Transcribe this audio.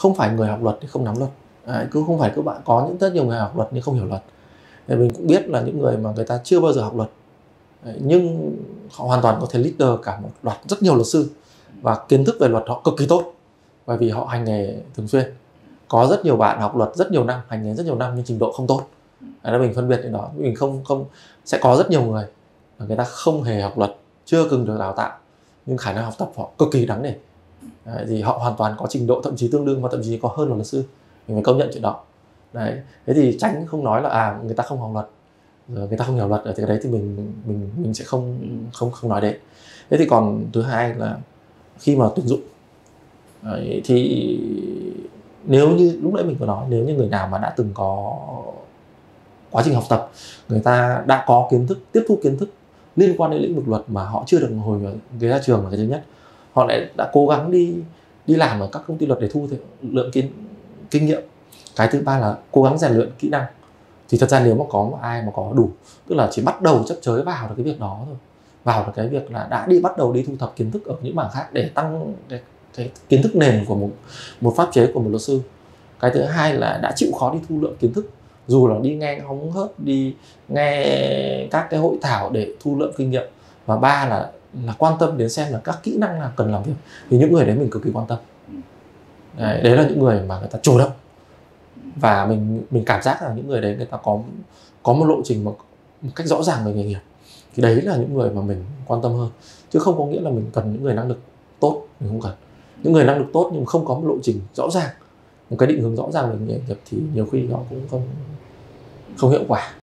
không phải người học luật thì không nắm luật. Cứ không phải các bạn có rất nhiều người học luật nhưng không hiểu luật. Thì mình cũng biết là những người mà người ta chưa bao giờ học luật nhưng họ hoàn toàn có thể leader cả một loạt rất nhiều luật sư, và kiến thức về luật họ cực kỳ tốt bởi vì họ hành nghề thường xuyên. Có rất nhiều bạn học luật rất nhiều năm, hành nghề rất nhiều năm nhưng trình độ không tốt. Đó mình phân biệt cái đó. Mình không sẽ có rất nhiều người người ta không hề học luật, chưa từng được đào tạo nhưng khả năng học tập họ cực kỳ đáng nể. Thì họ hoàn toàn có trình độ thậm chí tương đương và thậm chí có hơn là luật sư. Mình phải công nhận chuyện đó. Đấy. Thế thì tránh không nói là người ta không học luật, rồi người ta không hiểu luật, ở cái đấy thì mình sẽ không nói đến. Thế thì còn thứ hai là khi mà tuyển dụng đấy, thì nếu như lúc nãy mình có nói, nếu như người nào mà đã từng có quá trình học tập, người ta đã có kiến thức, tiếp thu kiến thức liên quan đến lĩnh vực luật mà họ chưa được hồi ghé ra trường là cái thứ nhất. Họ lại đã cố gắng đi làm ở các công ty luật để thu lượng kinh nghiệm. Cái thứ ba là cố gắng rèn luyện kỹ năng. Thì thật ra nếu mà có ai mà có đủ, tức là chỉ bắt đầu chấp chới vào được cái việc đó thôi, vào được cái việc là đã bắt đầu đi thu thập kiến thức ở những mảng khác để tăng cái kiến thức nền của một pháp chế của một luật sư. Cái thứ hai là đã chịu khó đi thu lượng kiến thức, dù là đi nghe hóng hớt, đi nghe các cái hội thảo để thu lượng kinh nghiệm. Và ba là quan tâm đến xem là các kỹ năng nào cần làm việc. Thì những người đấy mình cực kỳ quan tâm. Đấy là những người mà người ta chủ động, và mình cảm giác là những người đấy người ta có một lộ trình một cách rõ ràng về nghề nghiệp. Thì đấy là những người mà mình quan tâm hơn, chứ không có nghĩa là mình cần những người năng lực tốt. Mình không cần những người năng lực tốt nhưng không có một lộ trình rõ ràng, một cái định hướng rõ ràng về nghề nghiệp thì nhiều khi nó cũng không hiệu quả.